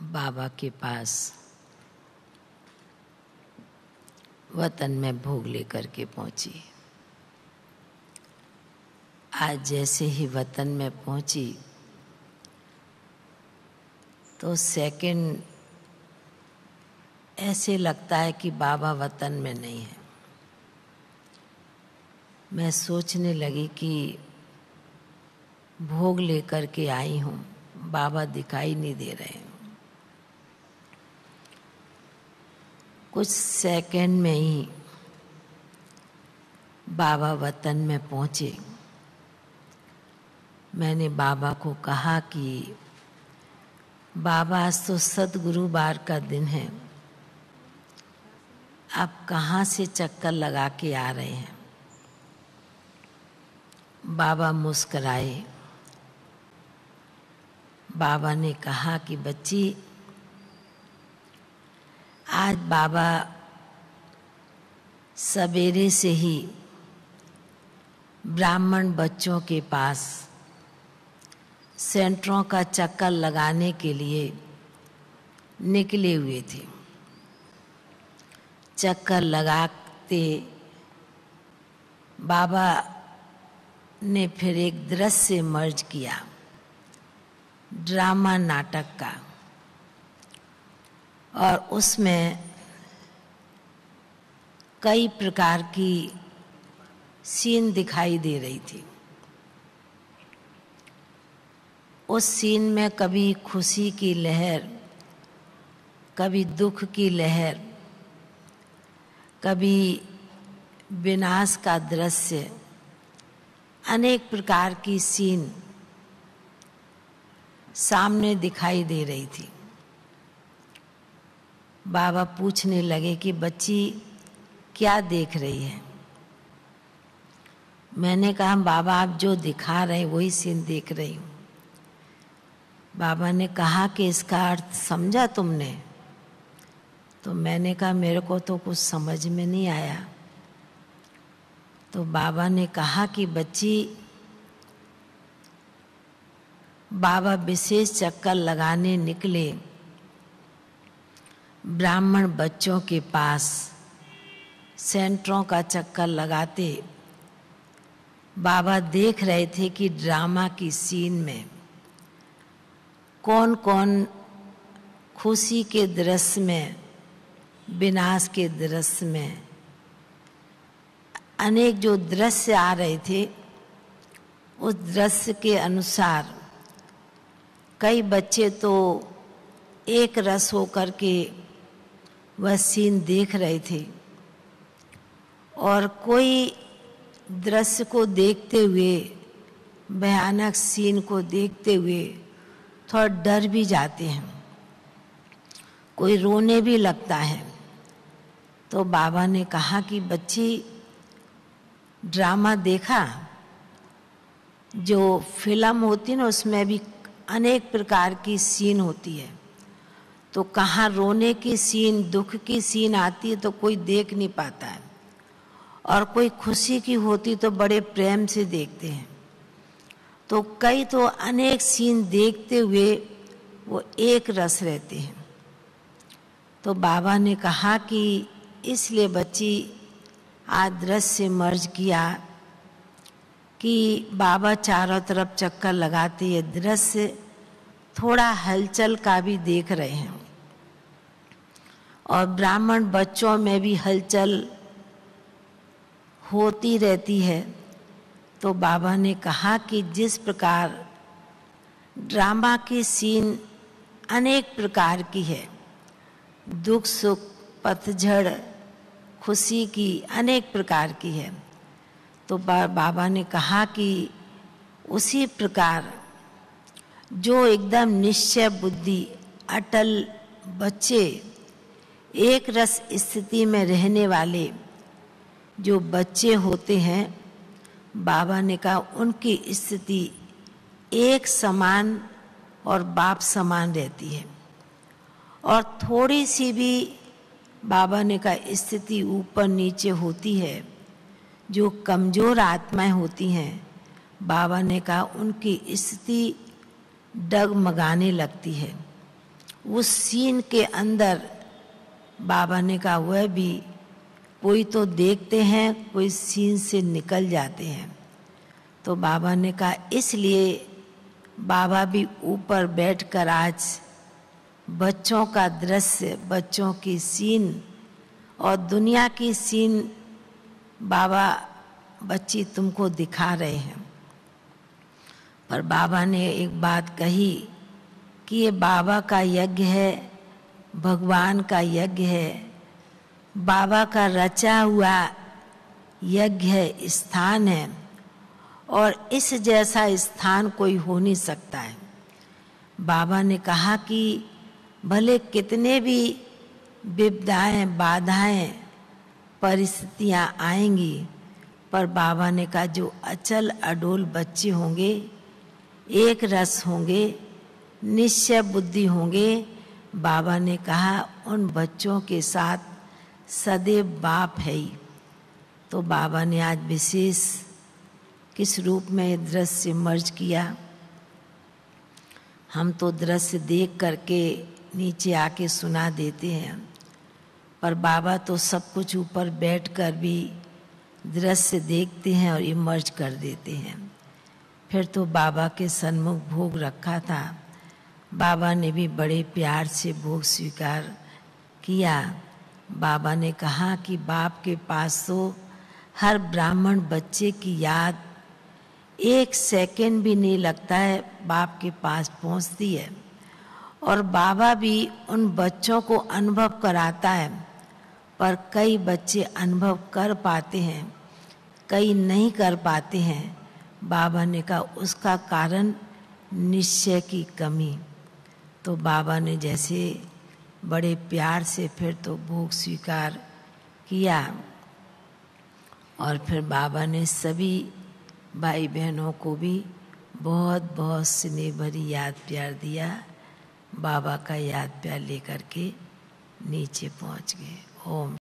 बाबा के पास वतन में भोग लेकर के पहुंची। आज जैसे ही वतन में पहुंची तो सेकंड ऐसे लगता है कि बाबा वतन में नहीं है। मैं सोचने लगी कि भोग लेकर के आई हूँ, बाबा दिखाई नहीं दे रहे हैं। कुछ सेकंड में ही बाबा वतन में पहुँचे। मैंने बाबा को कहा कि बाबा आज तो सतगुरु बार का दिन है, आप कहाँ से चक्कर लगा के आ रहे हैं? बाबा मुस्कराए। बाबा ने कहा कि बच्ची, आज बाबा सवेरे से ही ब्राह्मण बच्चों के पास सेंटरों का चक्कर लगाने के लिए निकले हुए थे। चक्कर लगाते बाबा ने फिर एक दृश्य मर्ज किया, ड्रामा नाटक का, और उसमें कई प्रकार की सीन दिखाई दे रही थी। उस सीन में कभी खुशी की लहर, कभी दुख की लहर, कभी विनाश का दृश्य, अनेक प्रकार की सीन सामने दिखाई दे रही थी। बाबा पूछने लगे कि बच्ची क्या देख रही है? मैंने कहा बाबा आप जो दिखा रहे हैं वही सीन देख रही हूँ। बाबा ने कहा कि इसका अर्थ समझा तुमने? तो मैंने कहा मेरे को तो कुछ समझ में नहीं आया। तो बाबा ने कहा कि बच्ची, बाबा विशेष चक्कर लगाने निकले ब्राह्मण बच्चों के पास। सेंटरों का चक्कर लगाते बाबा देख रहे थे कि ड्रामा की सीन में कौन कौन खुशी के दृश्य में, विनाश के दृश्य में, अनेक जो दृश्य आ रहे थे उस दृश्य के अनुसार कई बच्चे तो एक रस होकर के वह सीन देख रहे थे और कोई दृश्य को देखते हुए, भयानक सीन को देखते हुए थोड़ा डर भी जाते हैं, कोई रोने भी लगता है। तो बाबा ने कहा कि बच्ची ड्रामा देखा? जो फिल्म होती ना उसमें भी अनेक प्रकार की सीन होती है, तो कहाँ रोने की सीन, दुख की सीन आती है तो कोई देख नहीं पाता है, और कोई खुशी की होती तो बड़े प्रेम से देखते हैं। तो कई तो अनेक सीन देखते हुए वो एक रस रहते हैं। तो बाबा ने कहा कि इसलिए बच्ची आज दृश्य मर्ज किया कि बाबा चारों तरफ चक्कर लगाते ये दृश्य थोड़ा हलचल का भी देख रहे हैं, और ब्राह्मण बच्चों में भी हलचल होती रहती है। तो बाबा ने कहा कि जिस प्रकार ड्रामा की सीन अनेक प्रकार की है, दुख सुख, पतझड़, खुशी की अनेक प्रकार की है, तो बाबा ने कहा कि उसी प्रकार जो एकदम निश्चय बुद्धि, अटल बच्चे, एक रस स्थिति में रहने वाले जो बच्चे होते हैं, बाबा ने कहा उनकी स्थिति एक समान और बाप समान रहती है। और थोड़ी सी भी बाबा ने कहा स्थिति ऊपर नीचे होती है, जो कमज़ोर आत्माएं होती हैं, बाबा ने कहा उनकी स्थिति डगमगाने लगती है, उस सीन के अंदर बाबा ने कहा वह भी कोई तो देखते हैं, कोई सीन से निकल जाते हैं। तो बाबा ने कहा इसलिए बाबा भी ऊपर बैठकर आज बच्चों का दृश्य, बच्चों की सीन और दुनिया की सीन बाबा बच्ची तुमको दिखा रहे हैं। पर बाबा ने एक बात कही कि ये बाबा का यज्ञ है, भगवान का यज्ञ है, बाबा का रचा हुआ यज्ञ है, स्थान है, और इस जैसा स्थान कोई हो नहीं सकता है। बाबा ने कहा कि भले कितने भी विपदाएं, बाधाएं, परिस्थितियां आएंगी, पर बाबा ने कहा जो अचल अडोल बच्चे होंगे, एक रस होंगे, निश्चय बुद्धि होंगे, बाबा ने कहा उन बच्चों के साथ सदैव बाप है ही। तो बाबा ने आज विशेष किस रूप में दृश्य मर्ज किया। हम तो दृश्य देख करके नीचे आके सुना देते हैं, पर बाबा तो सब कुछ ऊपर बैठकर भी दृश्य देखते हैं और इमर्ज कर देते हैं। फिर तो बाबा के सन्मुख भोग रखा था, बाबा ने भी बड़े प्यार से भोग स्वीकार किया। बाबा ने कहा कि बाप के पास तो हर ब्राह्मण बच्चे की याद एक सेकंड भी नहीं लगता है, बाप के पास पहुंचती है, और बाबा भी उन बच्चों को अनुभव कराता है। पर कई बच्चे अनुभव कर पाते हैं, कई नहीं कर पाते हैं। बाबा ने कहा उसका कारण निश्चय की कमी। तो बाबा ने जैसे बड़े प्यार से फिर तो भोग स्वीकार किया, और फिर बाबा ने सभी भाई बहनों को भी बहुत बहुत स्नेह भरी याद प्यार दिया। बाबा का याद प्यार लेकर के नीचे पहुंच गए। ओम।